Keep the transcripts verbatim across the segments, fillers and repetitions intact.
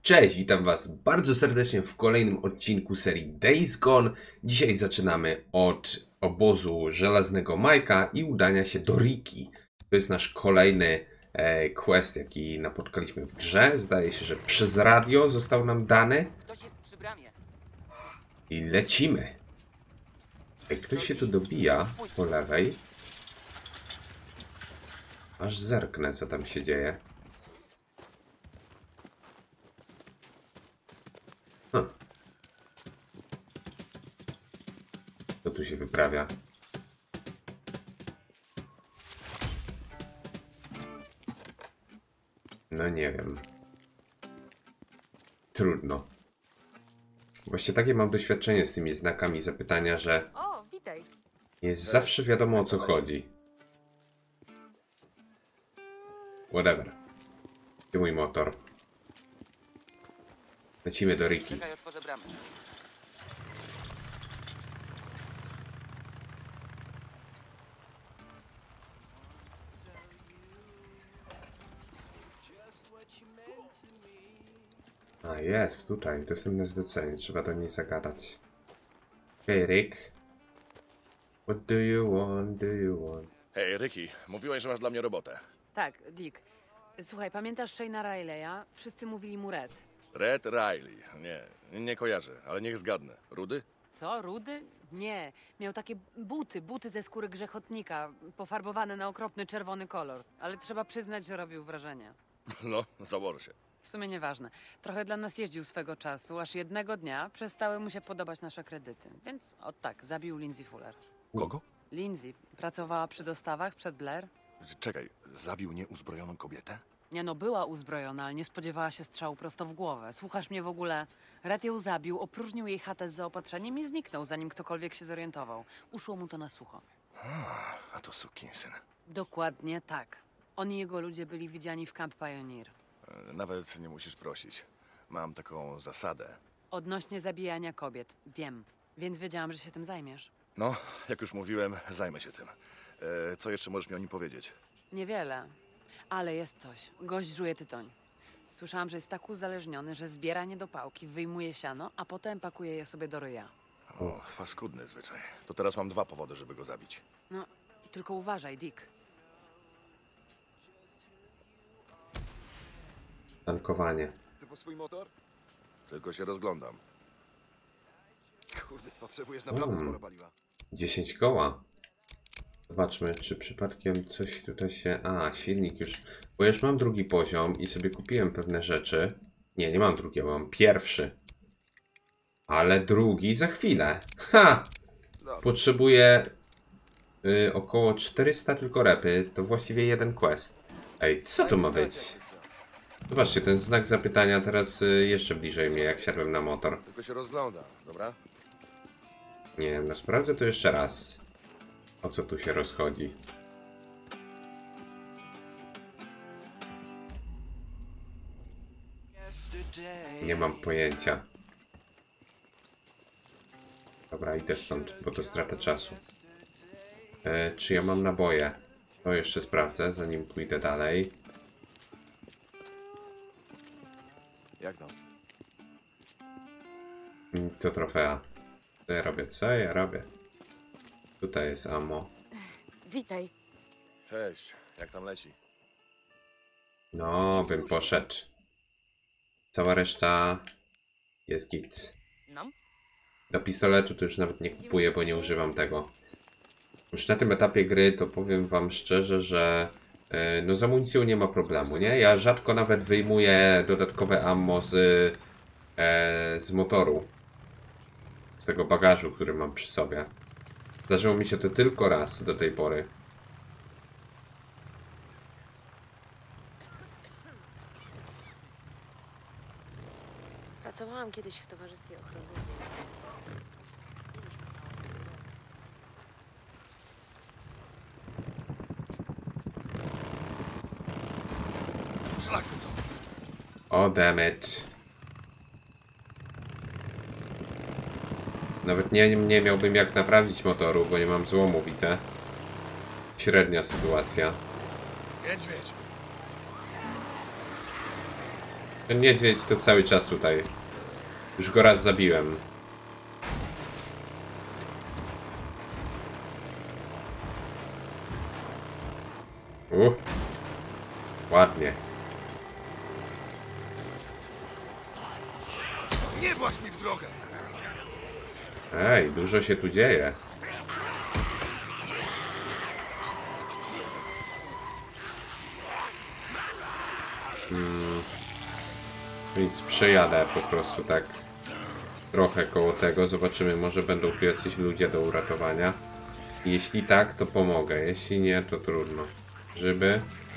Cześć, witam was bardzo serdecznie w kolejnym odcinku serii Days Gone. Dzisiaj zaczynamy od obozu Żelaznego Majka i udania się do Riki. To jest nasz kolejny e, quest, jaki napotkaliśmy w grze. Zdaje się, że przez radio został nam dany. Ktoś jest przy bramie. I lecimy. Ej, ktoś się tu dobija po lewej. Aż zerknę, co tam się dzieje. Hm. Co tu się wyprawia? No nie wiem. Trudno. Właśnie takie mam doświadczenie z tymi znakami zapytania, że O, witaj. nie jest zawsze wiadomo, o co chodzi. Whatever. Gdzie mój motor? Lecimy do Riki. Czekaj, otworzę bramę. A jest, tutaj. Dostępne zlecenie. Trzeba do niej zagadać. Hej, Rick. What do you want, do you want? Hej, Ricky, mówiłeś, że masz dla mnie robotę. Tak, Dick. Słuchaj, pamiętasz Shane'a Rileya? Wszyscy mówili mu Red. Red Riley. Nie, nie kojarzę, ale niech zgadnę. Rudy? Co, rudy? Nie. Miał takie buty, buty ze skóry grzechotnika, pofarbowane na okropny czerwony kolor. Ale trzeba przyznać, że robił wrażenie. No, założę się. W sumie nieważne. Trochę dla nas jeździł swego czasu, aż jednego dnia przestały mu się podobać nasze kredyty. Więc o tak, zabił Lindsay Fuller. Kogo? Lindsay pracowała przy dostawach przed Blair. Czekaj, zabił nieuzbrojoną kobietę? Nie no, była uzbrojona, ale nie spodziewała się strzału prosto w głowę. Słuchasz mnie w ogóle? Red ją zabił, opróżnił jej chatę z zaopatrzeniem i zniknął, zanim ktokolwiek się zorientował. Uszło mu to na sucho. A, a to sukinsyn. Dokładnie tak. On i jego ludzie byli widziani w Camp Pioneer. E, Nawet nie musisz prosić. Mam taką zasadę. Odnośnie zabijania kobiet. Wiem. Więc wiedziałam, że się tym zajmiesz. No, jak już mówiłem, zajmę się tym. E, co jeszcze możesz mi o nim powiedzieć? Niewiele. Ale jest coś. Gość żuje tytoń. Słyszałam, że jest tak uzależniony, że zbiera niedopałki, wyjmuje siano, a potem pakuje je sobie do ryja. O, faskudny zwyczaj. To teraz mam dwa powody, żeby go zabić. No, tylko uważaj, Dick. Tankowanie. Ty po swój motor? Tylko się rozglądam. Kurde, potrzebujesz naprawdę Mm. sporo paliwa. dziesięć koła. Zobaczmy, czy przypadkiem coś tutaj się... A, silnik już... Bo już mam drugi poziom i sobie kupiłem pewne rzeczy. Nie, nie mam drugiego, mam pierwszy. Ale drugi za chwilę. Ha! Dobra. Potrzebuję y, około czterysta tylko repy. To właściwie jeden quest. Ej, co to ma być? Zobaczcie, ten znak zapytania teraz y, jeszcze bliżej mnie, jak siadłem na motor. Tylko się rozglądam, dobra? Nie wiem, no sprawdzę to jeszcze raz. O co tu się rozchodzi? Nie mam pojęcia. Dobra, idę stąd, bo to strata czasu. E, czy ja mam naboje? To jeszcze sprawdzę, zanim pójdę dalej. Jak tam? Mm, To trofea. Co ja robię? Co ja robię? Tutaj jest ammo. Witaj. Cześć, jak tam leci? No, bym poszedł. Cała reszta jest git. No? Do pistoletu to już nawet nie kupuję, bo nie używam tego. Już na tym etapie gry to powiem wam szczerze, że yy, no z amunicją nie ma problemu, nie? Ja rzadko nawet wyjmuję dodatkowe ammo z, yy, z motoru. Z tego bagażu, który mam przy sobie. Zdarzyło mi się to tylko raz do tej pory. Pracowałam kiedyś w towarzystwie ochrony. Szlak to! O, damn it. Nawet nie, nie miałbym jak naprawić motoru, bo nie mam złomu, widzę. Średnia sytuacja. Niedźwiedź! Ten niedźwiedź to cały czas tutaj. Już go raz zabiłem. Uff. Ładnie. Nie właź mi w drogę! Ej, dużo się tu dzieje. Hmm. Więc przejadę po prostu tak trochę koło tego. Zobaczymy, może będą tu jacyś ludzie do uratowania. Jeśli tak, to pomogę. Jeśli nie, to trudno. Żeby...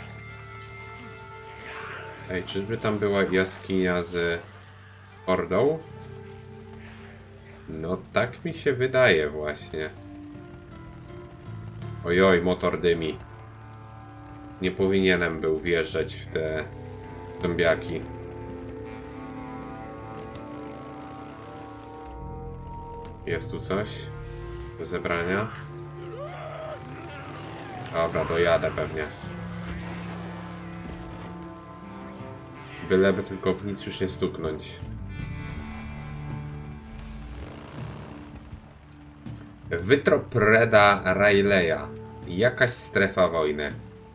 Ej, czyżby tam była jaskinia z hordą? No tak mi się wydaje właśnie. Ojoj, motor dymi. Nie powinienem był wjeżdżać w te zombiaki. Jest tu coś do zebrania? Dobra, dojadę pewnie. Byleby tylko w nic już nie stuknąć. Wytrop Reda Rayleigha. Jakaś strefa wojny.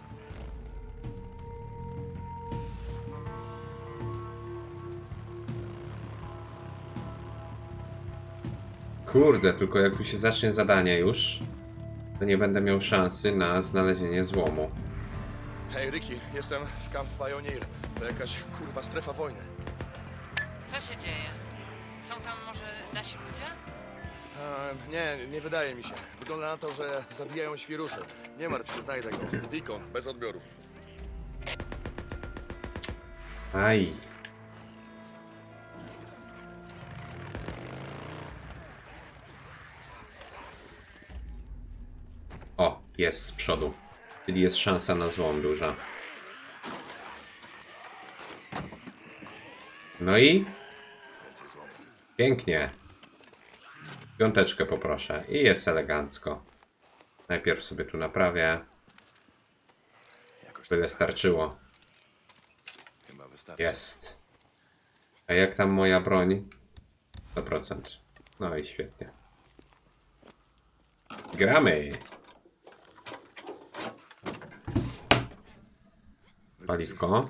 Kurde, tylko jak tu się zacznie zadanie już, to nie będę miał szansy na znalezienie złomu. Hej, Ricky, jestem w Camp Pioneer. To jakaś kurwa strefa wojny. Co się dzieje? Są tam może nasi ludzie? A, nie, nie wydaje mi się. Wygląda na to, że zabijają świrusy. Nie martw się, znajdę go. Deacon, bez odbioru. Aj. O, jest z przodu. Czyli jest szansa na złom duża. No i? Pięknie. Piąteczkę poproszę. I jest elegancko. Najpierw sobie tu naprawię. Byle starczyło. Chyba wystarczy. Jest. A jak tam moja broń? sto procent. No i świetnie. Gramy! Paliwko.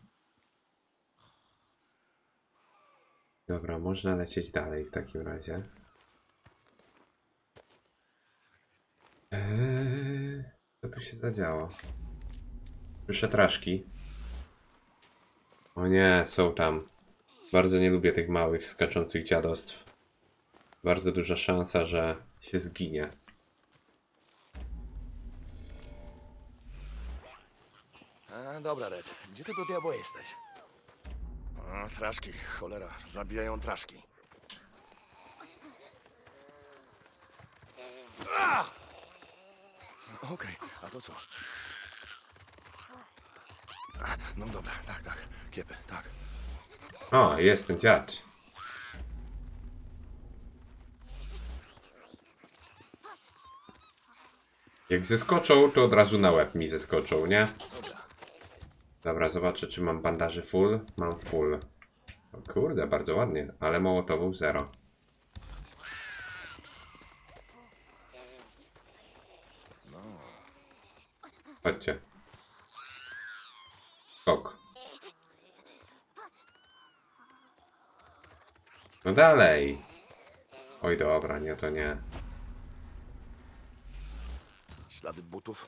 Dobra, można lecieć dalej w takim razie. Eee, co tu się zadziało? Słyszę traszki. O nie, są tam. Bardzo nie lubię tych małych, skaczących dziadostw. Bardzo duża szansa, że się zginie. A, dobra, Red. Gdzie ty do diabła jesteś? A, traszki, cholera. Zabijają traszki. A! Okej, a to co? A, no dobra, tak, tak. Kiepy, tak. O, jest ten dziad. Jak zeskoczą, to od razu na łeb mi zeskoczą, nie? Dobra, zobaczę, czy mam bandaży full. Mam full. O kurde, bardzo ładnie, ale mołotowów zero. Chodźcie. Skok. No dalej. Oj dobra, nie, to nie. Ślady butów.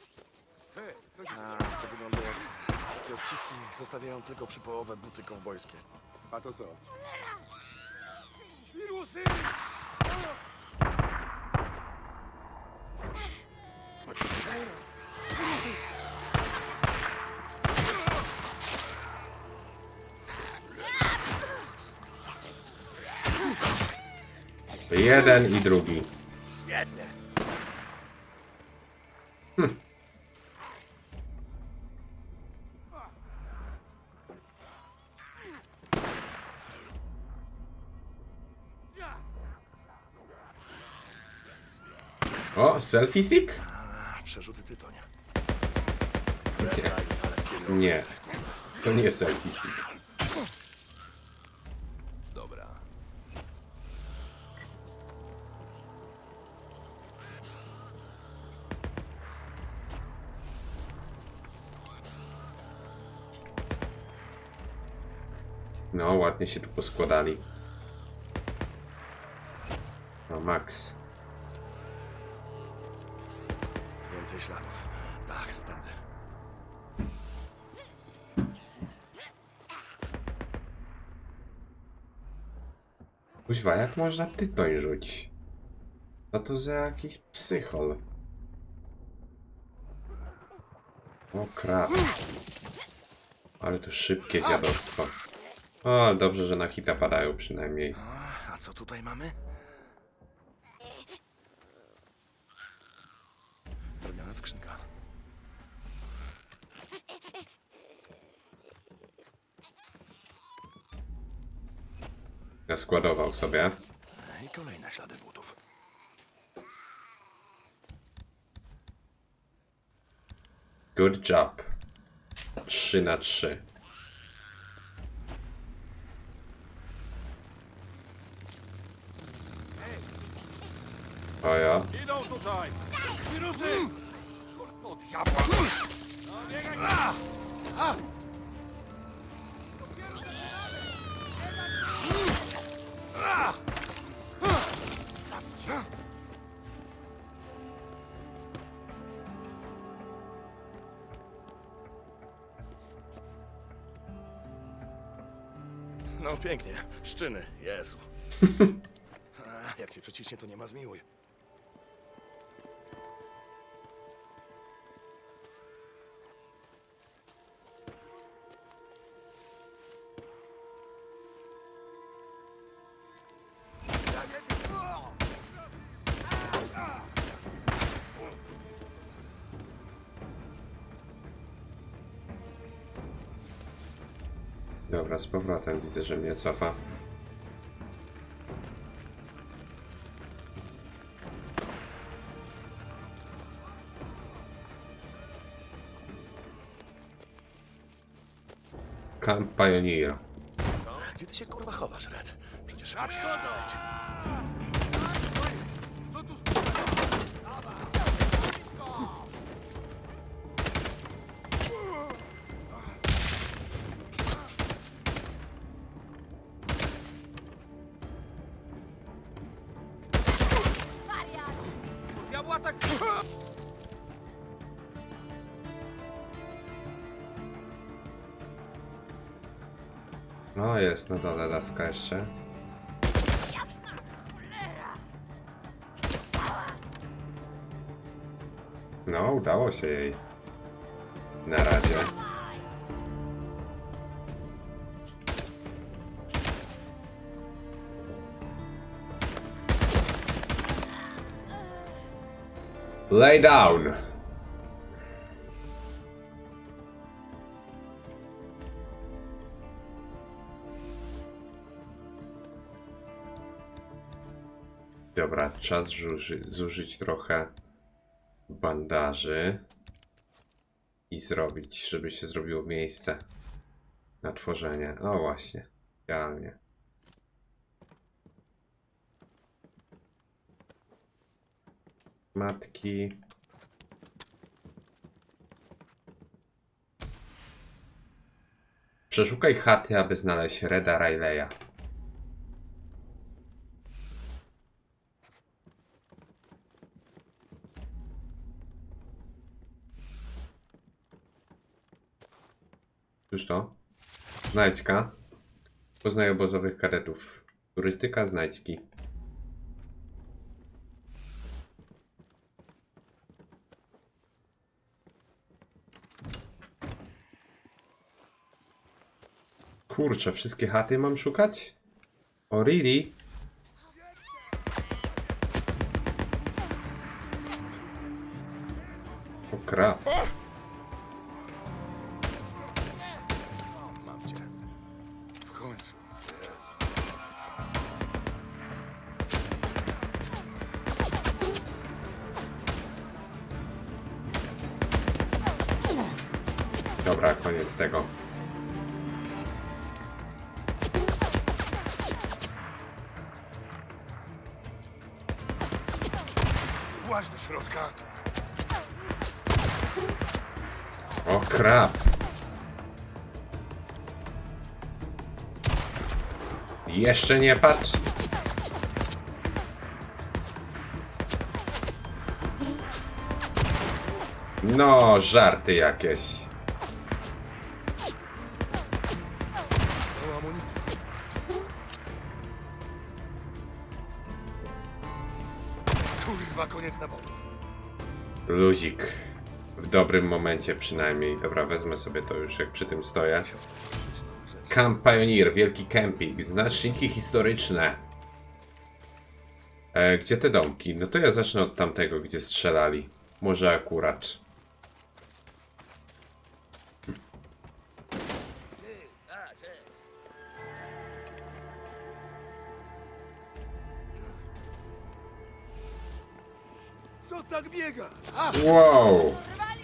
A, to wygląda jak takie odciski zostawiają tylko przy połowę buty kowbojskie. A to co? Wirusy! Jeden i drugi. Świetnie. Hm. O, selfie stick? A, przerzuty tytonia. Nie. Nie, to nie selfie stick. cholera. No, ładnie się tu poskładali. No, Max. Więcej śladów. Tak, tędy. Kuźwa, jak można tytoń rzucić? Co to za jakiś psychol? O krap. Ale to szybkie dziadostwo. O, dobrze, że na hita padają przynajmniej. A, a co tutaj mamy? Drewniana skrzynka. Składował sobie. I kolejne ślady butów. Good job. trzy na trzy. O ja. Idą tutaj! Wirusy! O diabła! No, biegaj! A! A! No pięknie. Szczyny. Jezu. A, jak cię przeciśnie, to nie ma zmiłuj. Dobra, z powrotem widzę, że mnie cofa. Camp Pioneer. Gdzie ty się kurwa chowasz, Red? Przecież... Diabła tak... No, jest na dole laska jeszcze. No, udało się jej. Na razie. Lay down. Dobra, czas zuży zużyć trochę bandaży i zrobić, żeby się zrobiło miejsce na tworzenie. O właśnie, idealnie. Matki. Przeszukaj chaty, aby znaleźć Reda Rileya. Cóż to? Znajdźka. Poznaj obozowych kadetów. Turystyka, znajdźki. Kurczę, wszystkie chaty mam szukać? O, really? O krap. Mam cię. W końcu. Jezu. Dobra, koniec tego. Właź do środka. O krap. Jeszcze nie patrz. No, żarty jakieś. To amunicja. Kurwa, koniec nabojów. Luzik. W dobrym momencie przynajmniej. Dobra, wezmę sobie to już, jak przy tym stoję. Camp Pioneer, wielki kemping, znaczniki historyczne. E, gdzie te domki? No to ja zacznę od tamtego, gdzie strzelali. Może akurat. Co tak biega? Wow!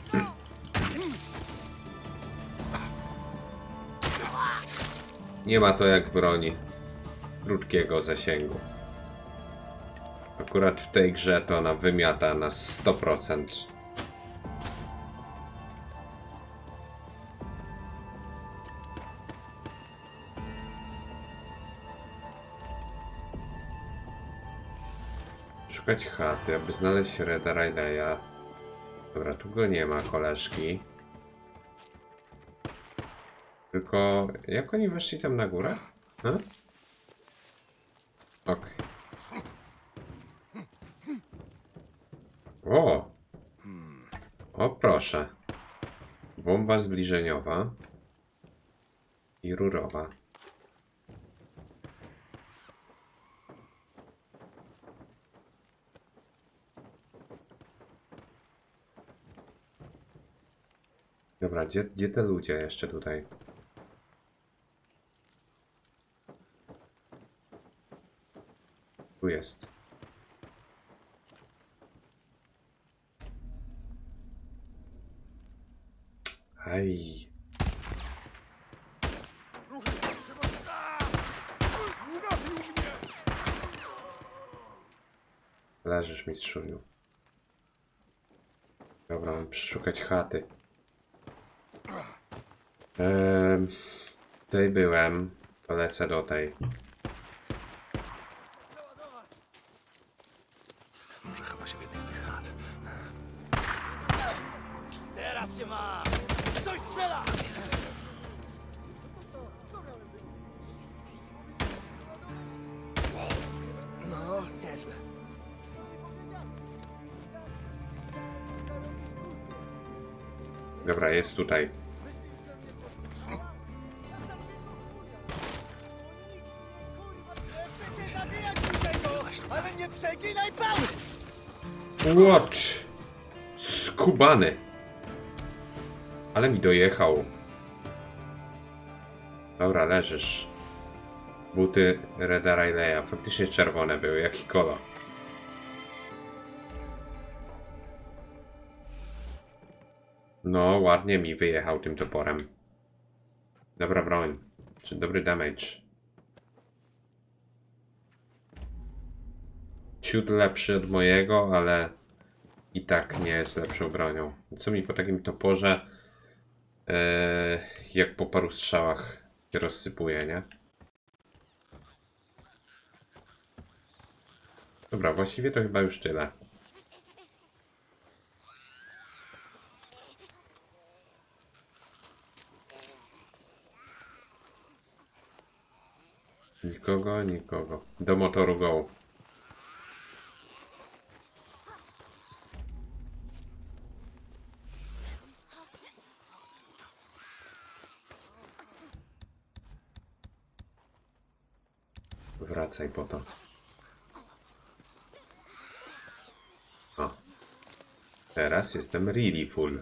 Nie ma to jak broni krótkiego zasięgu. Akurat w tej grze to ona wymiata na sto procent. Szukać chaty, aby znaleźć Reda Rileya. Dobra, tu go nie ma, koleżki. Tylko jak oni weszli tam na górę? Okej. Okay. O! O proszę. Bomba zbliżeniowa. I rurowa. Dobra, gdzie, gdzie te ludzie jeszcze tutaj? Tu jest. Aj. Leżysz, mistrzuniu. Dobra, mam przeszukać chaty. Eee, tutaj byłem. To lecę do tej. Może chyba się w jednej z tych chat. Teraz się ma! Ktoś strzela! No, nieźle. Dobra, jest tutaj. Ale nie przeginaj pały! Watch! Skubany! Ale mi dojechał. Dobra, leżysz. Buty Reda Rileya. Faktycznie czerwone były. Jaki kolor? No, ładnie mi wyjechał tym toporem. Dobra broń. Czy dobry damage. Ciut lepszy od mojego, ale i tak nie jest lepszą bronią. Co mi po takim toporze, yy, jak po paru strzałach się rozsypuje, nie? Dobra, właściwie to chyba już tyle. Nikogo, nikogo. Do motoru go. Wracaj po to. O. Teraz jestem really full.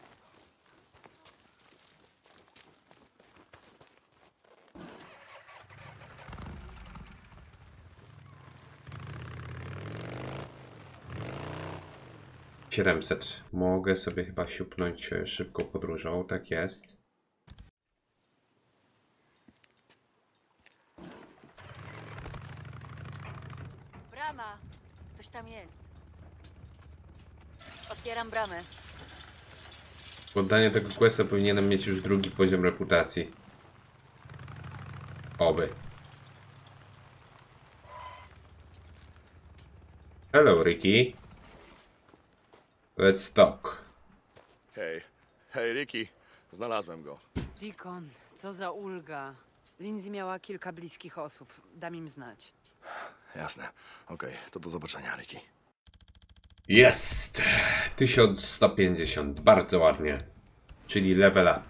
siedemset. Mogę sobie chyba siupnąć szybką podróżą, tak jest. Brama! Ktoś tam jest. Otwieram bramę. Po oddaniu tego questa powinienem mieć już drugi poziom reputacji. Oby. Hello, Ricky. Let's talk. Hej, hej, Ricky. Znalazłem go. Deacon, co za ulga. Lindsay miała kilka bliskich osób. Dam im znać. Jasne. Okej, to do zobaczenia, Ricky. Jest! tysiąc sto pięćdziesiąt. Bardzo ładnie. Czyli level up.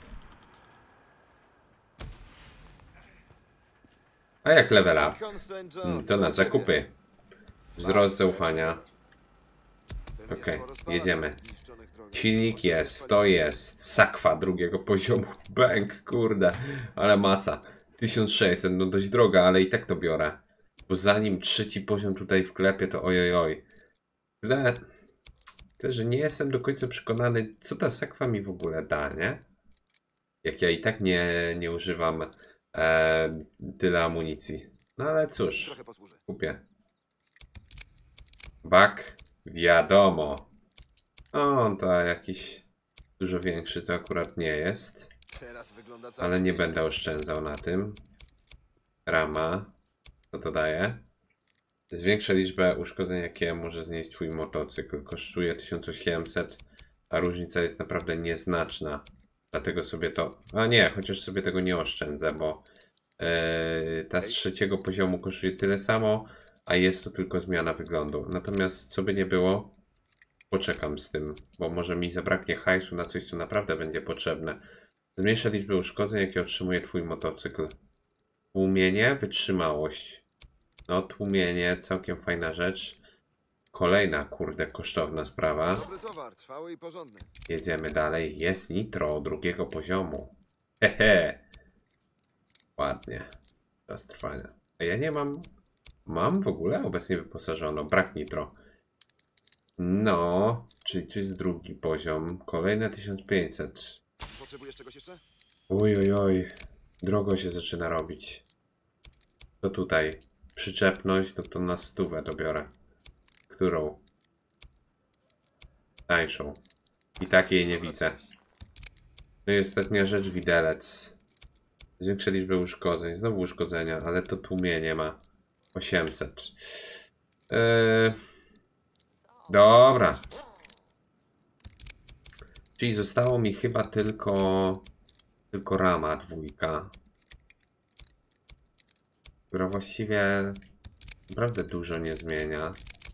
A jak level up? Hmm, to na zakupy. Wzrost zaufania. Okej, jedziemy. Silnik jest, to jest. Sakwa drugiego poziomu. Bęk, kurde. Ale masa. tysiąc sześćset, no dość droga, ale i tak to biorę. Bo zanim trzeci poziom tutaj wklepię, to ojojoj. Tyle, tyle, że nie jestem do końca przekonany, co ta sakwa mi w ogóle da, nie? Jak ja i tak nie, nie używam e, tyle amunicji. No ale cóż, Trochę posłużę. kupię. Bak, wiadomo. O, to jakiś dużo większy to akurat nie jest. Teraz wygląda Ale nie będę oszczędzał na tym. Rama. Co to daje? Zwiększa liczbę uszkodzeń, jakie może znieść twój motocykl. Kosztuje tysiąc osiemset, a różnica jest naprawdę nieznaczna. Dlatego sobie to... A nie, chociaż sobie tego nie oszczędzę, bo yy, ta z trzeciego poziomu kosztuje tyle samo, a jest to tylko zmiana wyglądu. Natomiast co by nie było, poczekam z tym, bo może mi zabraknie hajsu na coś, co naprawdę będzie potrzebne. Zmniejsza liczbę uszkodzeń, jakie otrzymuje twój motocykl. Tłumienie, wytrzymałość. No, tłumienie, całkiem fajna rzecz. Kolejna, kurde, kosztowna sprawa. Dobry towar, trwały i porządny. Jedziemy dalej. Jest nitro drugiego poziomu. Hehe. Ładnie. Czas trwania. A ja nie mam... Mam w ogóle obecnie wyposażono. Brak nitro. No, czyli to jest drugi poziom. Kolejne tysiąc pięćset. Potrzebujesz czegoś jeszcze? Oj, oj, oj. Drogo się zaczyna robić. To tutaj. Przyczepność, no to na stówę to biorę. Którą? Tańszą. I takiej nie widzę. No i ostatnia rzecz, widelec. Zwiększa liczbę uszkodzeń. Znowu uszkodzenia, ale to tłumienie ma. osiemset. Eee... Dobra. Czyli zostało mi chyba tylko... Tylko rama dwójka. Która właściwie naprawdę dużo nie zmienia.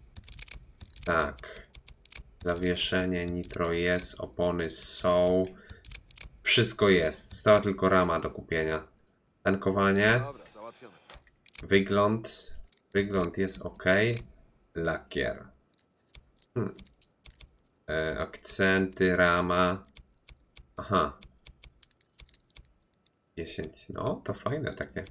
Tak. Zawieszenie, nitro jest, opony są. Wszystko jest. Została tylko rama do kupienia. Tankowanie. Dobra, załatwione. Wygląd. Wygląd jest ok. Lakier. Hmm. E, akcenty, rama. Aha. dziesięć. No, to fajne takie.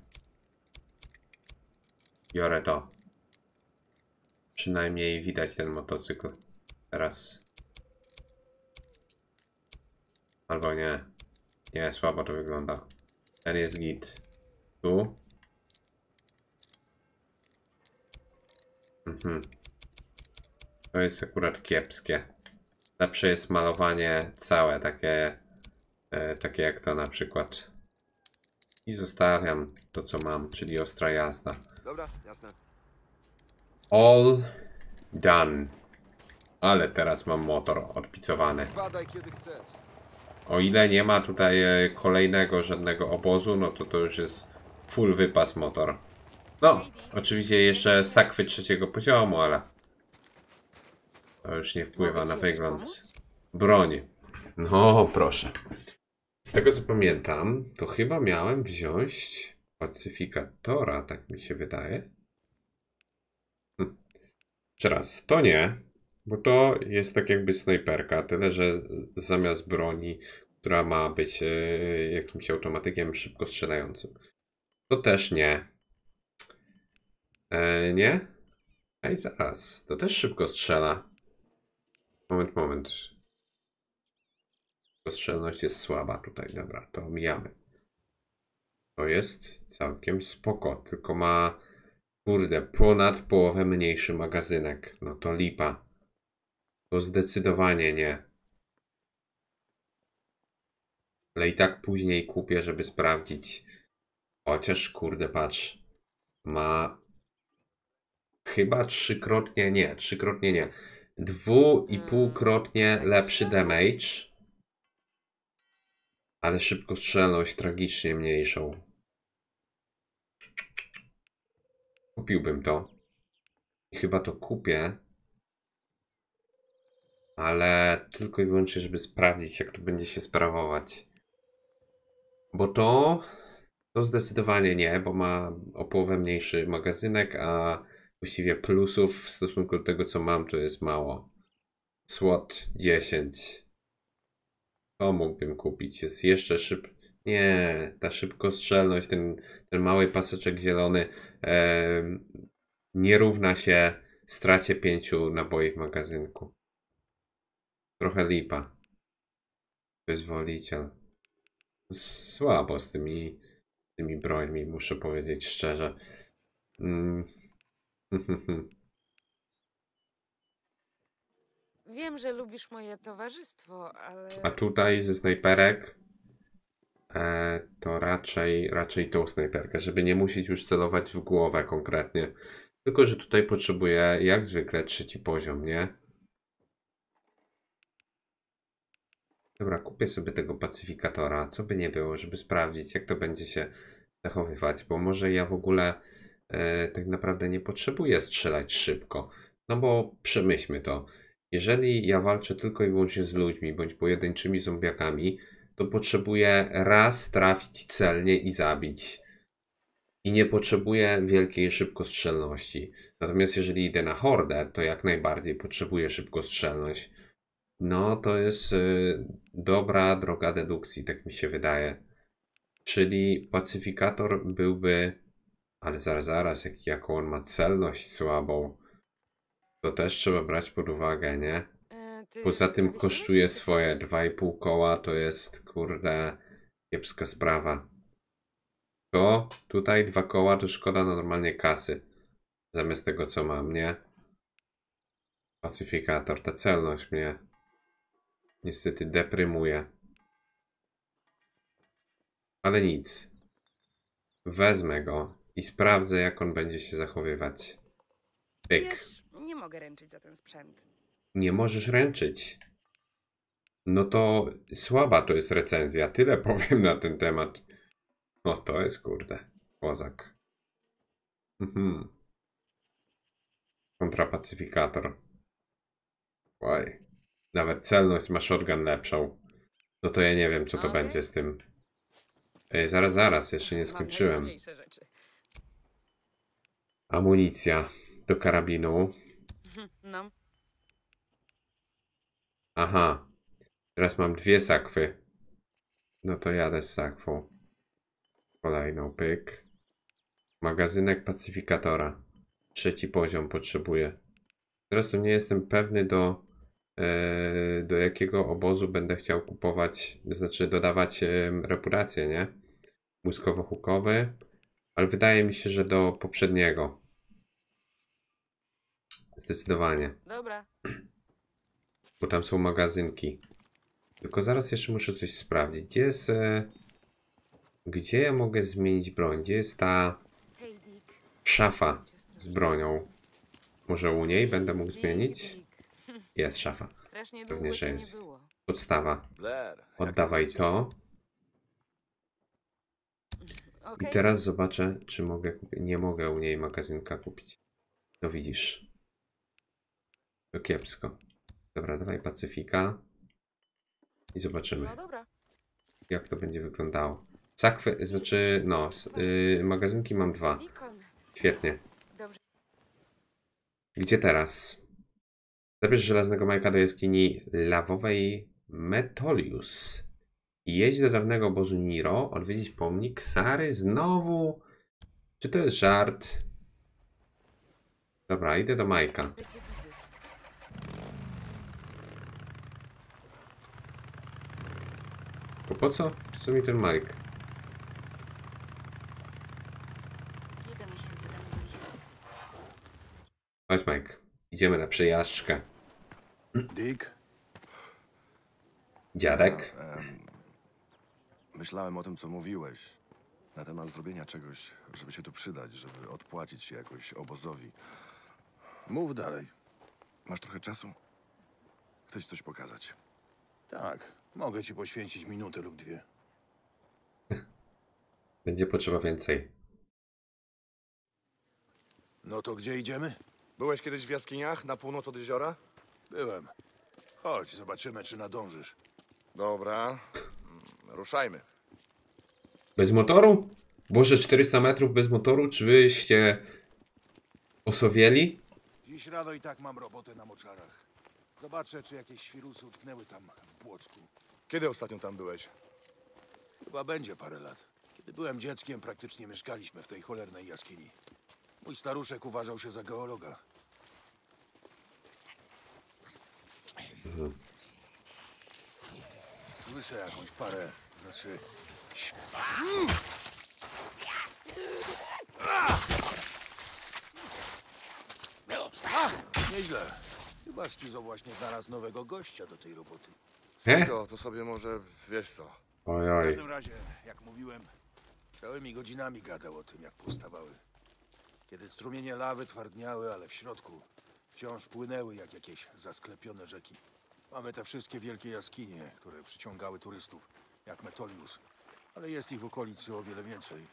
Biorę to. Przynajmniej widać ten motocykl. Teraz. Albo nie. Nie, słabo to wygląda. Ten jest git. Tu. Mhm. To jest akurat kiepskie. Lepsze jest malowanie całe, takie, e, takie jak to na przykład. I zostawiam to, co mam, czyli ostra jazda. Dobra, jasne. All done. Ale teraz mam motor odpicowany. Badaj kiedy chcesz. O ile nie ma tutaj e, kolejnego żadnego obozu, no to to już jest full wypas motor. No, oczywiście jeszcze sakwy trzeciego poziomu, ale to już nie wpływa Mogę ci na jakoś wygląd. pomóc? Broń. No, proszę. Z tego co pamiętam, to chyba miałem wziąć pacyfikatora, tak mi się wydaje. Hm. Jeszcze raz, to nie, bo to jest tak jakby snajperka, tyle że zamiast broni, która ma być e, jakimś automatykiem szybko strzelającym. To też nie. E, nie? Ej, zaraz, to też szybko strzela. Moment, moment. Strzelność jest słaba tutaj, dobra, to omijamy. To jest całkiem spoko, tylko ma, kurde, ponad połowę mniejszy magazynek. No to lipa. To zdecydowanie nie. Ale i tak później kupię, żeby sprawdzić. Chociaż, kurde, patrz. Ma chyba trzykrotnie nie, trzykrotnie nie. Dwu i półkrotnie lepszy damage. Ale szybkostrzelność tragicznie mniejszą. Kupiłbym to. I chyba to kupię. Ale tylko i wyłącznie, żeby sprawdzić, jak to będzie się sprawować. Bo to... To zdecydowanie nie, bo ma o połowę mniejszy magazynek, a właściwie plusów w stosunku do tego, co mam, to jest mało. SWAT dziesięć. To mógłbym kupić. Jest jeszcze szyb... Nie, ta szybkostrzelność, ten, ten mały paseczek zielony e, nie równa się stracie pięciu naboi w magazynku. Trochę lipa. Wyzwoliciel. Słabo z tymi, z tymi brońmi, muszę powiedzieć szczerze. Mm. Wiem, że lubisz moje towarzystwo, ale... A tutaj ze snajperek e, to raczej, raczej tą snajperkę, żeby nie musieć już celować w głowę konkretnie. Tylko, że tutaj potrzebuję jak zwykle trzeci poziom, nie? Dobra, kupię sobie tego pacyfikatora, co by nie było, żeby sprawdzić, jak to będzie się zachowywać, bo może ja w ogóle e, tak naprawdę nie potrzebuję strzelać szybko. No bo przemyślmy to. Jeżeli ja walczę tylko i wyłącznie z ludźmi, bądź pojedynczymi zombiakami, to potrzebuję raz trafić celnie i zabić. I nie potrzebuję wielkiej szybkostrzelności. Natomiast jeżeli idę na hordę, to jak najbardziej potrzebuję szybkostrzelność. No, to jest y, dobra droga dedukcji, tak mi się wydaje. Czyli pacyfikator byłby... Ale zaraz, zaraz, jak, jaką on ma celność słabą. To też trzeba brać pod uwagę, nie? E, ty Poza tym zawiesiłeś kosztuje się swoje. coś? Dwa i pół koła to jest, kurde, kiepska sprawa. To tutaj dwa koła to szkoda normalnie kasy. Zamiast tego, co mam, nie? Pacyfikator, ta celność mnie niestety deprymuje. Ale nic. Wezmę go i sprawdzę, jak on będzie się zachowywać. Pyk. Wiesz, nie mogę ręczyć za ten sprzęt. Nie możesz ręczyć. No to słaba to jest recenzja. Tyle powiem na ten temat. O, to jest kurde. Kozak. Mhm. Kontrapacyfikator. Oj. Nawet celność ma shotgun lepszą. No to ja nie wiem, co to Okej. będzie z tym. Ej, zaraz, zaraz, jeszcze nie Mam skończyłem. najważniejsze rzeczy. Amunicja do karabinu. No, Aha. Teraz mam dwie sakwy. No to jadę z sakwą. Kolejną, pyk. Magazynek pacyfikatora. Trzeci poziom potrzebuję. Teraz to nie jestem pewny do, e, do jakiego obozu będę chciał kupować, znaczy dodawać e, reputację, nie? Błyskowo-hukowy. Ale wydaje mi się, że do poprzedniego. Zdecydowanie. dobra. Bo tam są magazynki. Tylko zaraz jeszcze muszę coś sprawdzić. Gdzie jest... E, gdzie ja mogę zmienić broń? Gdzie jest ta Hej, Dick. szafa z bronią? Może u niej będę mógł zmienić? Dick. Jest szafa. Strasznie Pewnie, długo że cię nie jest. było. Podstawa. Blair, jak Oddawaj tam życie? to. I Okej. teraz zobaczę, czy mogę kupić. Nie mogę u niej magazynka kupić. No widzisz. To kiepsko. Dobra, dawaj Pacyfika. I zobaczymy, No dobra. jak to będzie wyglądało. Sakwy, znaczy, no, s- y, magazynki mam dwa. Deacon. Świetnie. Dobrze. Gdzie teraz? Zabierz żelaznego Majka do jaskini lawowej Metolius. I jedź do dawnego obozu Niro, odwiedzić pomnik Sary znowu. Czy to jest żart? Dobra, idę do Majka. By cię widzieć. Bo po co? Co mi ten Mike? Kilka miesięcy temu byliśmy w... Chodź Mike, idziemy na przejażdżkę. Dick? Dziadek? Myślałem o tym, co mówiłeś. Na temat zrobienia czegoś, żeby się tu przydać, żeby odpłacić się jakoś obozowi. Mów dalej. Masz trochę czasu? Chcę ci coś pokazać. Tak, mogę ci poświęcić minutę lub dwie. Będzie potrzeba więcej. No to gdzie idziemy? Byłeś kiedyś w jaskiniach na północ od jeziora? Byłem. Chodź, zobaczymy, czy nadążysz. Dobra. Mm, Ruszajmy. Bez motoru? Boże, czterysta metrów bez motoru? Czy wyście osowieli? Dziś rano i tak mam robotę na moczarach. Zobaczę, czy jakieś świrusy utknęły tam w błocku. Kiedy ostatnio tam byłeś? Chyba będzie parę lat. Kiedy byłem dzieckiem, praktycznie mieszkaliśmy w tej cholernej jaskini. Mój staruszek uważał się za geologa. Słyszę jakąś parę, znaczy... A, nieźle. Chyba Skizo właśnie znalazł nowego gościa do tej roboty. He? Co, to sobie może, wiesz co. Oj, W oj. każdym razie, jak mówiłem, całymi godzinami gadał o tym, jak powstawały. Kiedy strumienie lawy twardniały, ale w środku wciąż płynęły jak jakieś zasklepione rzeki. Mamy te wszystkie wielkie jaskinie, które przyciągały turystów, jak Metolius. Ale jest ich w okolicy o wiele więcej.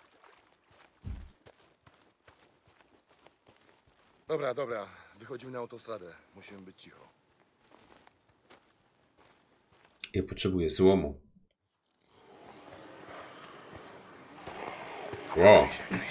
Dobra, dobra. Wychodzimy na autostradę. Musimy być cicho. Ja potrzebuję złomu. Wow.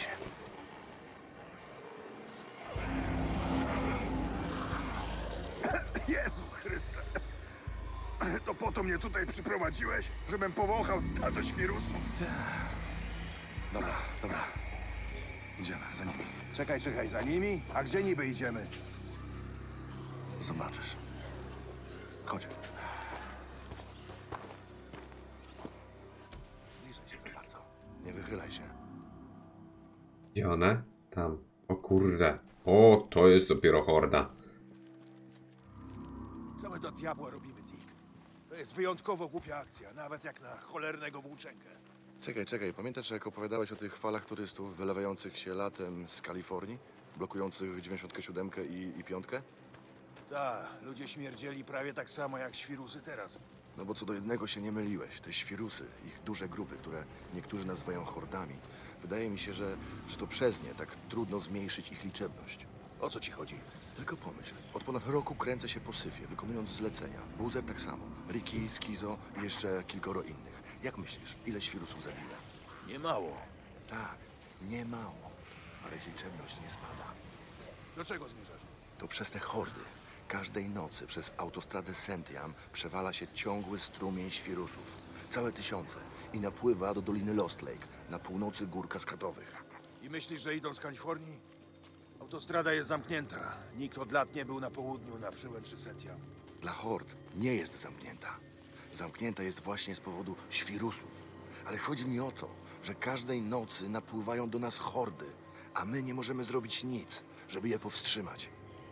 Jezu Chryste! To po to mnie tutaj przyprowadziłeś, żebym powąchał stado świrusów. Dobra, dobra. Idziemy za nimi. Czekaj, czekaj, za nimi? A gdzie niby idziemy? Zobaczysz. Chodź. Zbliżaj się za bardzo. Nie wychylaj się. Gdzie one? Tam. O kurde. O, to jest dopiero horda. Co my do diabła robimy, Dick? To jest wyjątkowo głupia akcja, nawet jak na cholernego włóczęgę. Czekaj, czekaj. Pamiętasz, jak opowiadałeś o tych falach turystów wylewających się latem z Kalifornii? Blokujących dziewięćdziesiątkę siedem i, i piątkę? Tak, ludzie śmierdzieli prawie tak samo jak świrusy teraz. No bo co do jednego się nie myliłeś. Te świrusy, ich duże grupy, które niektórzy nazywają hordami. Wydaje mi się, że, że to przez nie tak trudno zmniejszyć ich liczebność. O co ci chodzi? Tylko pomyśl, od ponad roku kręcę się po syfie, wykonując zlecenia. Buzer tak samo, Ricky, Skizo i jeszcze kilkoro innych. Jak myślisz, ile świrusów zabiłem? Nie mało. Tak, nie mało, ale ich liczebność nie spada. Do czego zmierzasz? To przez te hordy. Każdej nocy przez autostradę Sentiam przewala się ciągły strumień świrusów. Całe tysiące. I napływa do Doliny Lost Lake, na północy gór kaskadowych. I myślisz, że idą z Kalifornii? Autostrada jest zamknięta. Nikt od lat nie był na południu, na przełęczy Sentiam. Dla hord nie jest zamknięta. Zamknięta jest właśnie z powodu świrusów. Ale chodzi mi o to, że każdej nocy napływają do nas hordy, a my nie możemy zrobić nic, żeby je powstrzymać.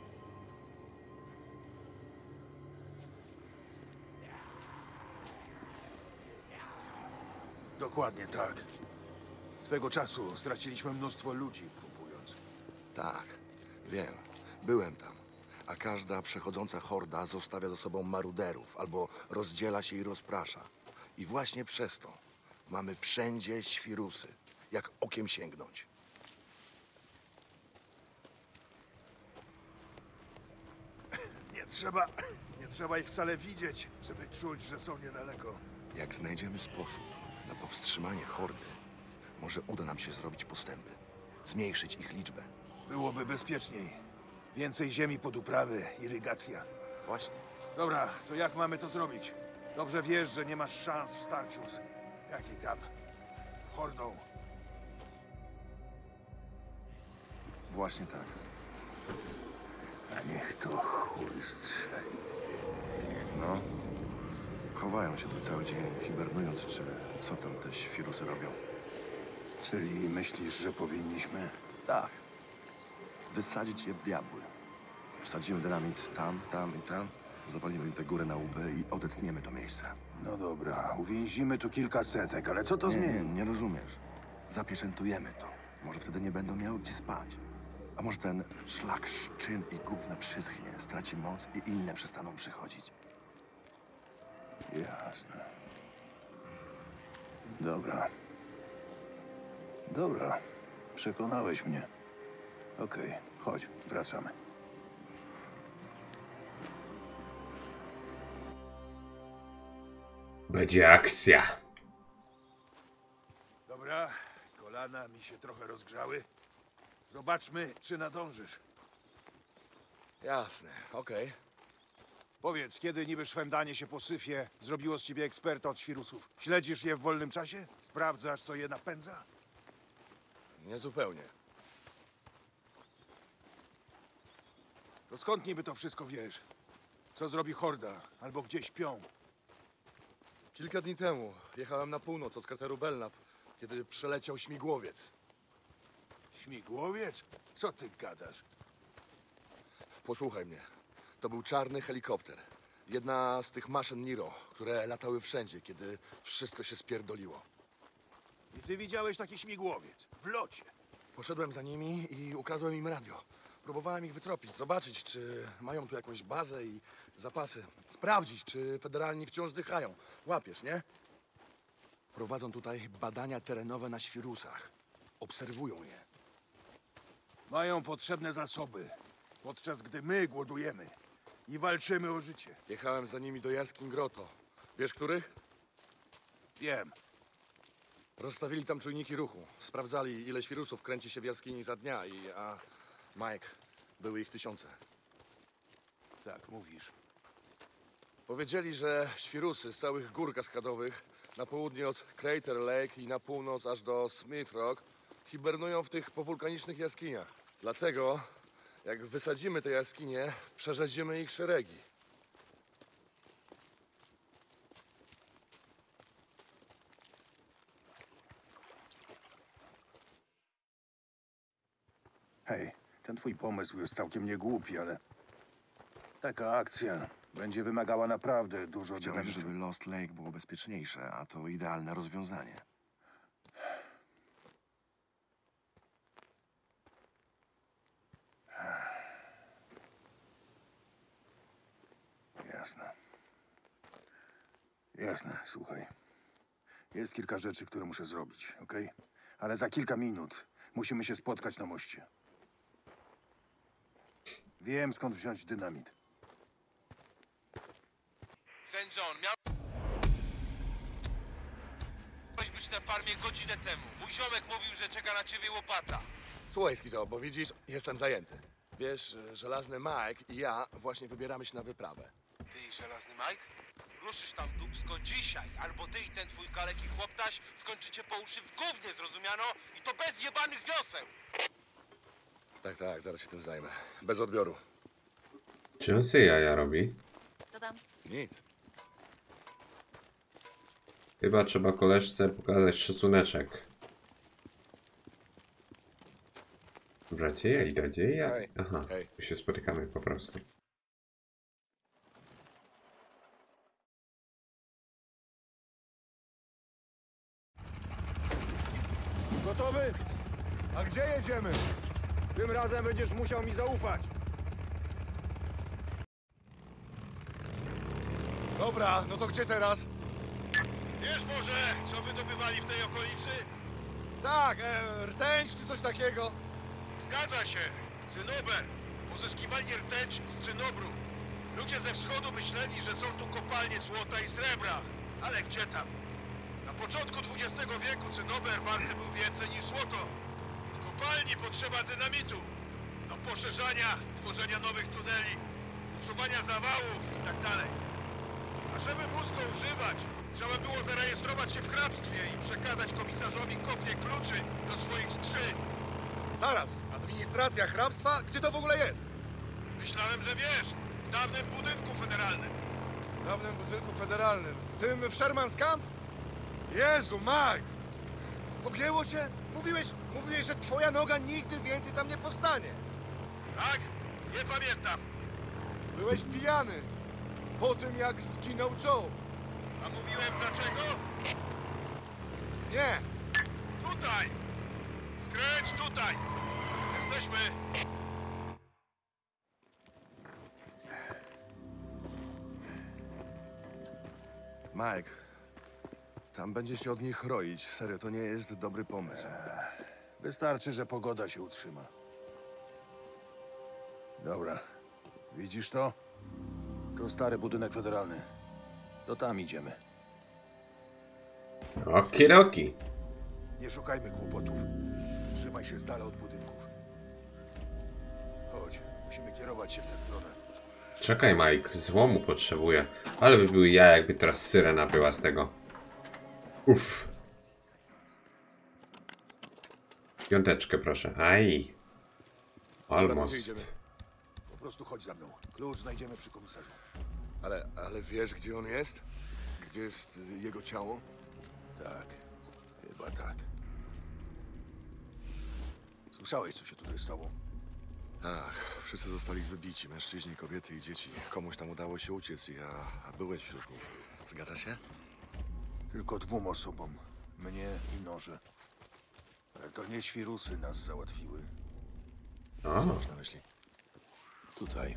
Dokładnie tak. Swego czasu straciliśmy mnóstwo ludzi próbując. Tak, wiem. Byłem tam. A każda przechodząca horda zostawia za sobą maruderów albo rozdziela się i rozprasza. I właśnie przez to mamy wszędzie świrusy, jak okiem sięgnąć. Nie trzeba, nie trzeba ich wcale widzieć, żeby czuć, że są niedaleko. Jak znajdziemy sposób na powstrzymanie hordy, może uda nam się zrobić postępy, zmniejszyć ich liczbę. Byłoby bezpieczniej. Więcej ziemi pod uprawy, irygacja. Właśnie. Dobra, to jak mamy to zrobić? Dobrze wiesz, że nie masz szans w starciu z... jakiej tam... hordą. Właśnie tak. A niech to chuj strzeli. No. Chowają się tu cały dzień, hibernując, czy co tam te świrusy robią. Czyli myślisz, że powinniśmy... Tak. Wysadzić je w diabły. Wsadzimy dynamit tam, tam i tam Zawalimy im tę górę na łby i odetniemy to miejsce. No dobra, uwięzimy tu kilka setek, ale co to Nie, nie, zmieni? nie rozumiesz. Zapieczętujemy to. Może wtedy nie będą miały gdzie spać. A może ten szlak szczyn i gówna przyschnie, straci moc i inne przestaną przychodzić. Jasne. Dobra. Dobra. Przekonałeś mnie. Okej, chodź, wracamy. Będzie akcja. Dobra, kolana mi się trochę rozgrzały. Zobaczmy, czy nadążysz. Jasne, okej. Powiedz, kiedy niby szwendanie się po syfie zrobiło z ciebie eksperta od świrusów? Śledzisz je w wolnym czasie? Sprawdzasz, co je napędza? Nie zupełnie. To skąd niby to wszystko wiesz? Co zrobi horda? Albo gdzie śpią? Kilka dni temu jechałem na północ od krateru Belknap, kiedy przeleciał śmigłowiec. Śmigłowiec? Co ty gadasz? Posłuchaj mnie. To był czarny helikopter. Jedna z tych maszyn Niro, które latały wszędzie, kiedy wszystko się spierdoliło. I ty widziałeś taki śmigłowiec? W locie. Poszedłem za nimi i ukradłem im radio. Próbowałem ich wytropić, zobaczyć, czy mają tu jakąś bazę i zapasy. Sprawdzić, czy federalni wciąż dychają. Łapiesz, nie? Prowadzą tutaj badania terenowe na świrusach. Obserwują je. Mają potrzebne zasoby, podczas gdy my głodujemy i walczymy o życie. Jechałem za nimi do jaskiń Grotto. Wiesz, których? Wiem. Rozstawili tam czujniki ruchu. Sprawdzali, ile świrusów kręci się w jaskini za dnia i... a... Mike, były ich tysiące. Tak, mówisz. Powiedzieli, że świrusy z całych gór kaskadowych na południe od Crater Lake i na północ aż do Smith Rock hibernują w tych powulkanicznych jaskiniach. Dlatego, jak wysadzimy te jaskinie, przerzedzimy ich szeregi. Hej, ten twój pomysł jest całkiem niegłupi, ale taka akcja będzie wymagała naprawdę dużo Chciałem, dynamitu. żeby Lost Lake było bezpieczniejsze, a to idealne rozwiązanie. Jasne. Jasne, słuchaj. Jest kilka rzeczy, które muszę zrobić, okej? Ale za kilka minut musimy się spotkać na moście. Wiem, skąd wziąć dynamit. Saint John, miałeś być na farmie godzinę temu. Mój ziomek mówił, że czeka na ciebie łopata. Słuchaj, Skizo, bo widzisz, jestem zajęty. Wiesz, żelazny Mike i ja właśnie wybieramy się na wyprawę. Ty i żelazny Mike? Ruszysz tam dupsko dzisiaj, albo ty i ten twój kaleki chłoptaś skończycie po uszy w gównie, zrozumiano? I to bez jebanych wioseł! Tak, tak, zaraz się tym zajmę. Bez odbioru. Czy on sobie jaja robi? Co tam? Nic. Chyba trzeba koleżce pokazać szacuneczek. Dobra, gdzie ja idę? Gdzie ja? Hej, Aha, hej. tu się spotykamy po prostu. Gotowy? A gdzie jedziemy? Tym razem będziesz musiał mi zaufać. Dobra, no to gdzie teraz? Wiesz może, co wydobywali w tej okolicy? Tak, e, rtęć czy coś takiego. Zgadza się. Cynober. Pozyskiwali rtęć z cynobru. Ludzie ze wschodu myśleli, że są tu kopalnie złota i srebra. Ale gdzie tam? Na początku dwudziestego wieku cynober warty był więcej niż złoto. W kopalni potrzeba dynamitu. Do poszerzania, tworzenia nowych tuneli, usuwania zawałów i tak dalej. A żeby móc go używać, trzeba było zarejestrować się w hrabstwie i przekazać komisarzowi kopię kluczy do swoich skrzyń. Zaraz, administracja hrabstwa? Gdzie to w ogóle jest? Myślałem, że wiesz, w dawnym budynku federalnym. W dawnym budynku federalnym. Tym w Sherman's Camp? Jezu, Mike! Pogięło cię? Mówiłeś, mówiłeś, że twoja noga nigdy więcej tam nie postanie. Tak? Nie pamiętam. Byłeś pijany. Po tym, jak zginął Joe. A mówiłem dlaczego? Nie! Tutaj! Skręć tutaj! Jesteśmy! Mike, tam będzie się od nich roić. Serio, to nie jest dobry pomysł. Wystarczy, że pogoda się utrzyma. Dobra. Widzisz to? To stary budynek federalny. To tam idziemy. Okidoki. Nie szukajmy kłopotów. Trzymaj się z dala od budynków. Chodź, musimy kierować się w tę stronę. Czekaj, Mike, złomu potrzebuję. Ale by był ja, jakby teraz syrena była z tego. Uff. Piąteczkę, proszę. Aj. Almost. Po prostu chodź za mną. Klucz znajdziemy przy komisarzu. Ale, ale wiesz, gdzie on jest? Gdzie jest y, jego ciało? Tak, chyba tak. Słyszałeś, co się tutaj stało? Ach, wszyscy zostali wybici. Mężczyźni, kobiety i dzieci. Komuś tam udało się uciec i ja... A byłeś wśród nich. Zgadza się? Tylko dwóm osobom. Mnie i noże. Ale to nie świrusy nas załatwiły. O, Co masz na myśli? Tutaj.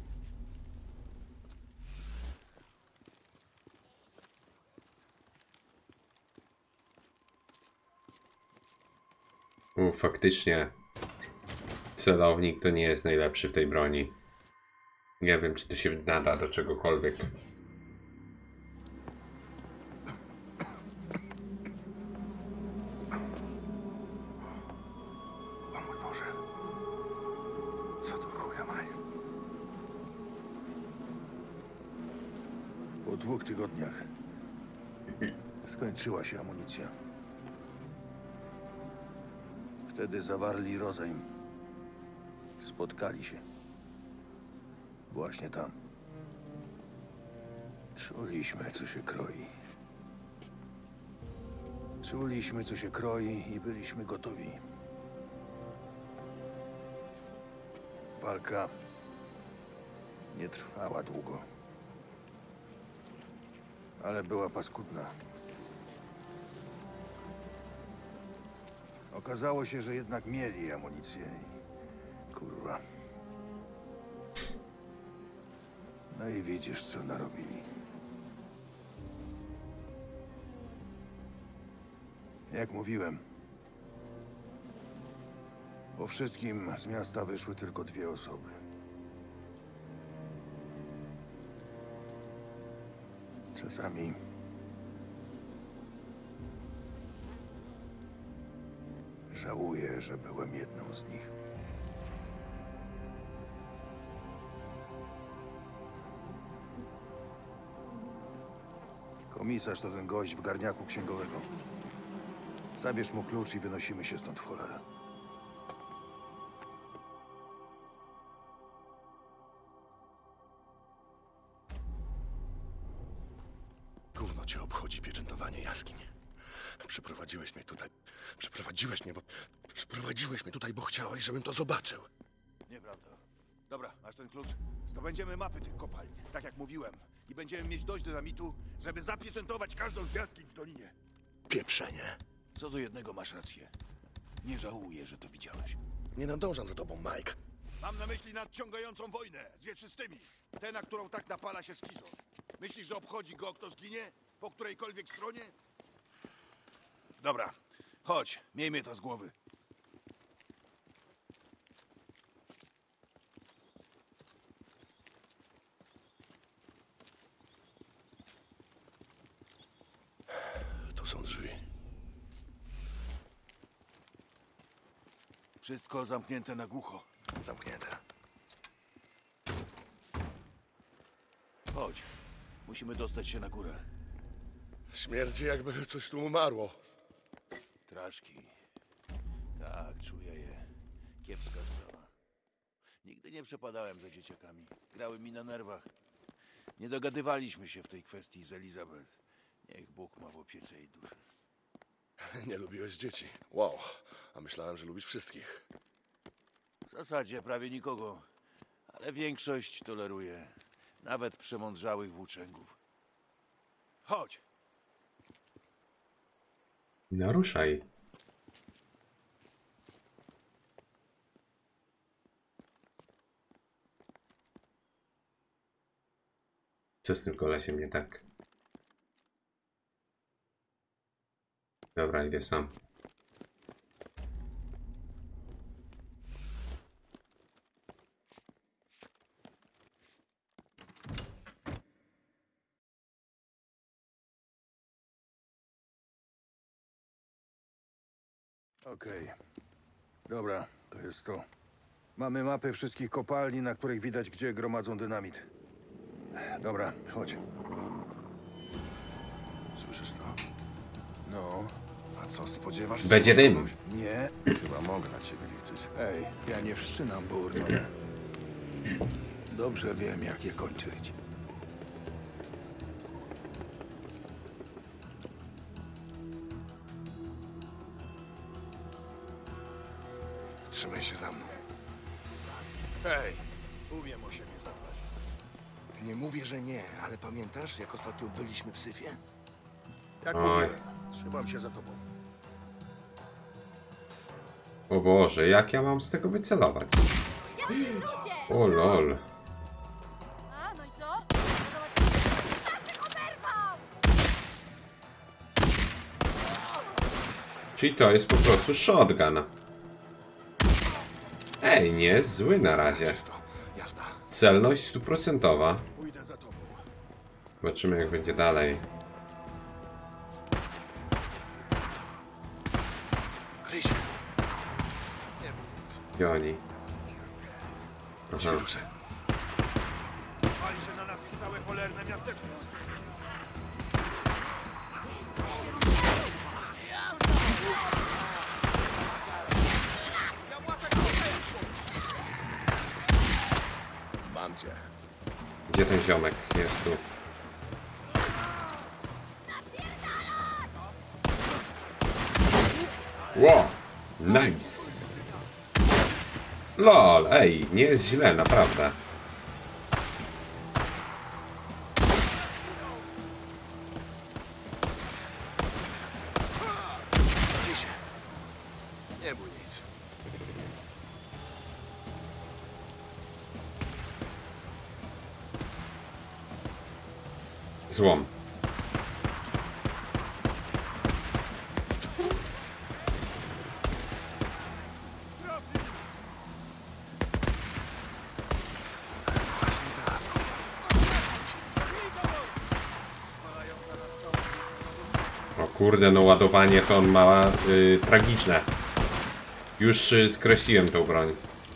u, faktycznie. Celownik to nie jest najlepszy w tej broni. Nie wiem, czy to się nada do czegokolwiek. O mój Boże. Co do chuja, Mike? Po dwóch tygodniach skończyła się amunicja. Wtedy zawarli rozejm. Spotkali się. Właśnie tam. Czuliśmy, co się kroi. Czuliśmy, co się kroi i byliśmy gotowi. Walka nie trwała długo. Ale była paskudna. Okazało się, że jednak mieli amunicję i... Kurwa. No i widzisz, co narobili. Jak mówiłem, po wszystkim z miasta wyszły tylko dwie osoby. Czasami żałuję, że byłem jedną z nich. Komisarz to ten gość w garniaku księgowego. Zabierz mu klucz i wynosimy się stąd w cholerę. Gówno cię obchodzi pieczętowanie jaskiń. Przyprowadziłeś mnie tutaj. Przyprowadziłeś mnie, bo... Przyprowadziłeś mnie tutaj, bo chciałeś, żebym to zobaczył. Nieprawda. Dobra, masz ten klucz? Zdobędziemy mapy tych kopalń, tak jak mówiłem. I będziemy mieć dość dynamitu, żeby zapieczętować każdą z jaskiń w dolinie. Pieprzenie. Co do jednego masz rację. Nie żałuję, że to widziałeś. Nie nadążam za tobą, Mike. Mam na myśli nadciągającą wojnę z wieczystymi. Tę, na którą tak napala się Skizon. Myślisz, że obchodzi go, kto zginie? Po którejkolwiek stronie? Dobra, chodź, miejmy to z głowy. Tu są drzwi. Wszystko zamknięte na głucho. Zamknięte. Chodź, musimy dostać się na górę. Śmierdzi, jakby coś tu umarło. Traszki. Tak, czuję je. Kiepska sprawa. Nigdy nie przepadałem za dzieciakami. Grały mi na nerwach. Nie dogadywaliśmy się w tej kwestii z Elizabeth. Niech Bóg ma w opiece jej duszy. Nie lubiłeś dzieci. Wow. A myślałem, że lubisz wszystkich. W zasadzie prawie nikogo, ale większość toleruje. Nawet przemądrzałych włóczęgów. Chodź! Naruszaj. Co z tym kolesiem nie tak? Dobra, idę sam. Okej. Dobra, to jest to. Mamy mapy wszystkich kopalni, na których widać, gdzie gromadzą dynamit. Dobra, chodź. Słyszysz to? No, A co, spodziewasz się? Będzie dym. kogoś? nie. Chyba mogę na ciebie liczyć. Ej, ja nie wszczynam Bourtona. Dobrze wiem, jak je kończyć. Trzymaj się za mną. Hej, umiem o siebie zadbać. Nie mówię, że nie, ale pamiętasz, jak ostatnio byliśmy w Syfie? Jak Oj. mówiłem, trzymam się za tobą. O Boże, jak ja mam z tego wycelować? O lol. A, no i co? Podoba ci się? Starczy oberwał! Czyli to jest po prostu shotgun. Ej, nie jest zły na razie. Czysto. Jazda. Celność stuprocentowa. Pójdę za tobą. Zobaczymy, jak będzie dalej. Kryj się. Nie mów nic. Gdzie oni? Aha. Świrusy. Pali się na nas całe cholerne miasteczko. Mam cię. Gdzie ten ziomek? Jest tu. Wow! Nice! Lol, ej, nie jest źle, naprawdę. Kryj się. Nie bój nic. Złom. Właśnie tak. O kurde, no ładowanie to on ma y, tragiczne. Już y, skreśliłem tą broń.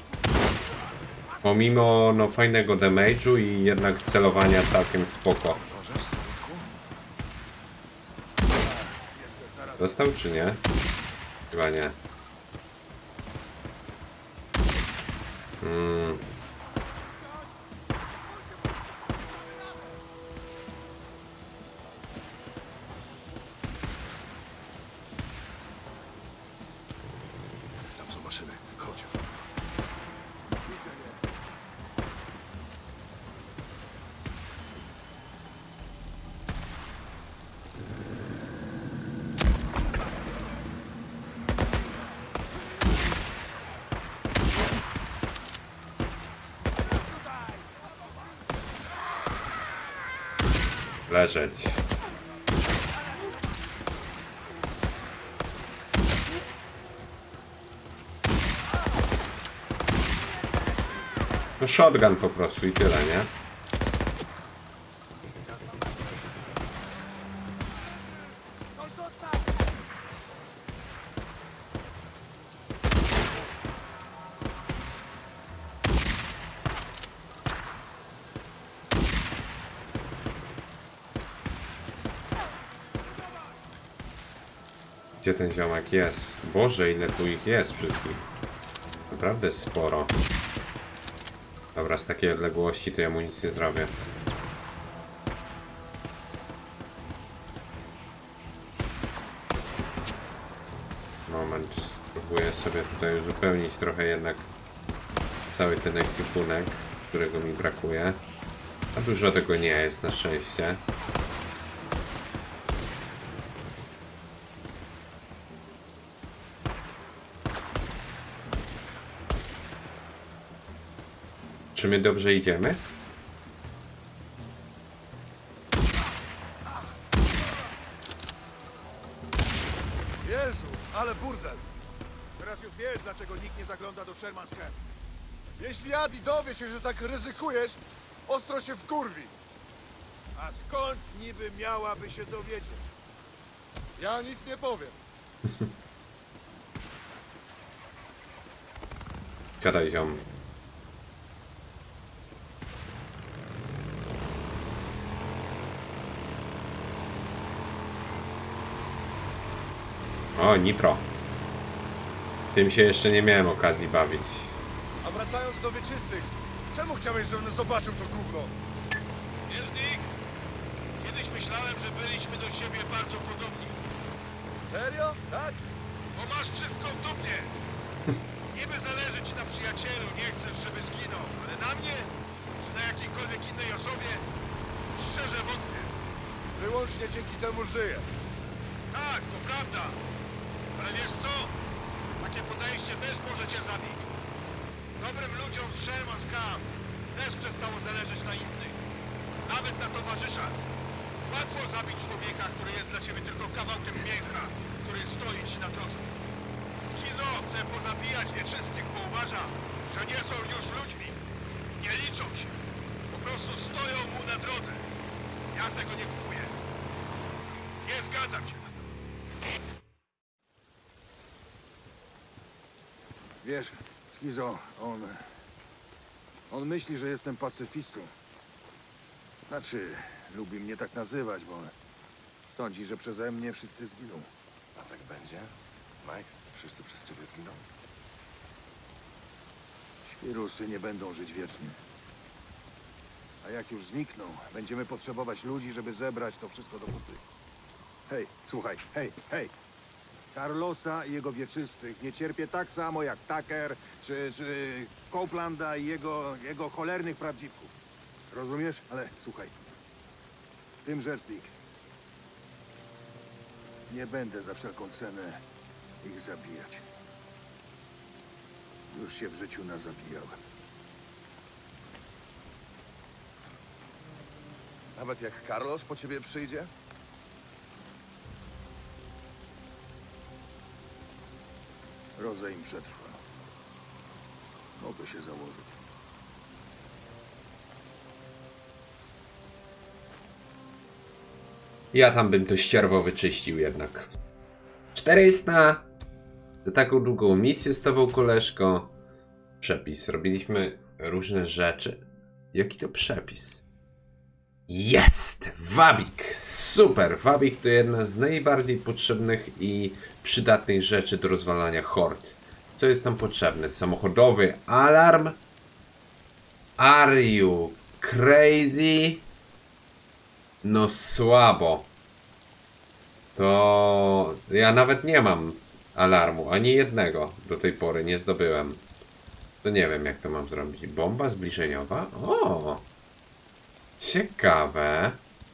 Pomimo no fajnego damage'u i jednak celowania całkiem spoko. Możesz, staruszku? Dostał czy nie? Chyba nie. Mm. Tam są maszyny. Chodź. Leżeć. No shotgun po prostu i tyle, nie? Gdzie ten ziomek jest? Boże, ile tu ich jest wszystkich. Naprawdę sporo. Dobra, z takiej odległości to ja mu nic nie zrobię. Moment, spróbuję sobie tutaj uzupełnić trochę jednak cały ten ekwipunek, którego mi brakuje. A dużo tego nie jest, na szczęście. Czy my dobrze idziemy? Jezu, ale burdel. Teraz już wiesz, dlaczego nikt nie zagląda do Sherman's Camp. Jeśli Adi dowie się, że tak ryzykujesz, ostro się wkurwi. A skąd niby miałaby się dowiedzieć? Ja nic nie powiem. Siadaj, ziom. O, nitro. Tym się jeszcze nie miałem okazji bawić. A wracając do wieczystych, czemu chciałeś, żebym zobaczył to gówno? Wiesz, Dick, kiedyś myślałem, że byliśmy do siebie bardzo podobni. Serio? Tak? Bo masz wszystko w dupie. Niby zależy ci na przyjacielu, nie chcesz, żeby zginął, ale na mnie, czy na jakiejkolwiek innej osobie, szczerze wątpię. Wyłącznie dzięki temu żyję. Tak, to prawda. Ale wiesz co? Takie podejście też może cię zabić. Dobrym ludziom z Sherman's Camp też przestało zależeć na innych. Nawet na towarzyszach. Łatwo zabić człowieka, który jest dla ciebie tylko kawałkiem mięcha, który stoi ci na drodze. Skizo chce pozabijać wieczystych, bo uważa, że nie są już ludźmi. Nie liczą się. Po prostu stoją mu na drodze. Ja tego nie kupuję. Nie zgadzam się na to. Wiesz, Skizo, on... On myśli, że jestem pacyfistą. Znaczy, lubi mnie tak nazywać, bo sądzi, że przeze mnie wszyscy zginą. A tak będzie? Mike, wszyscy przez ciebie zginą? Świrusy nie będą żyć wiecznie. A jak już znikną, będziemy potrzebować ludzi, żeby zebrać to wszystko do kupy. Hej, słuchaj, hej, hej! Carlosa i jego wieczystych nie cierpię tak samo jak Tucker, czy, czy Coplanda i jego, jego cholernych prawdziwków. Rozumiesz? Ale słuchaj. W tym rzecz, Dick. Nie będę za wszelką cenę ich zabijać. Już się w życiu nazabijałem. Nawet jak Carlos po ciebie przyjdzie? Rozejm przetrwa. Mogę się założyć. Ja tam bym to ścierwo wyczyścił jednak. czterysta! Za taką długą misję z tobą, koleżko. Przepis. Robiliśmy różne rzeczy. Jaki to przepis? Jest! Wabik! Super! Wabik to jedna z najbardziej potrzebnych i przydatnych rzeczy do rozwalania hord. Co jest tam potrzebne? Samochodowy alarm? Are you crazy? No słabo. To ja nawet nie mam alarmu, ani jednego do tej pory nie zdobyłem. To nie wiem, jak to mam zrobić. Bomba zbliżeniowa? O! Ciekawe.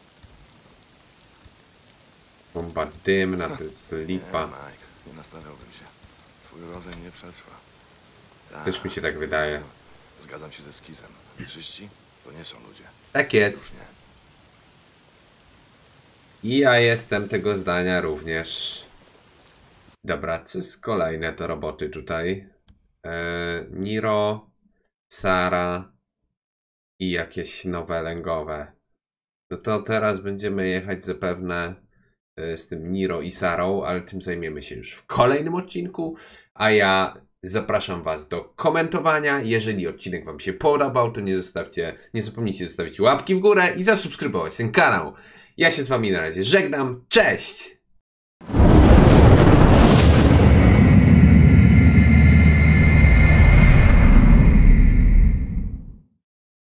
Bomba dymna, to jest lipa. Nie, Mike, nie nastawiałbym się. Twój rodzaj nie przetrwa. Ta, Też mi się tak wydaje. Zgadzam się ze Skizem. Czyści to nie są ludzie. Tak jest. I ja jestem tego zdania również. Dobra, co jest kolejne do roboty tutaj? Eee, Niro, Sara i jakieś nowe lęgowe. No to teraz będziemy jechać zapewne e, z tym Niro i Sarą, ale tym zajmiemy się już w kolejnym odcinku. A ja zapraszam was do komentowania. Jeżeli odcinek wam się podobał, to nie zostawcie, nie zapomnijcie zostawić łapki w górę i zasubskrybować ten kanał. Ja się z wami na razie żegnam. Cześć!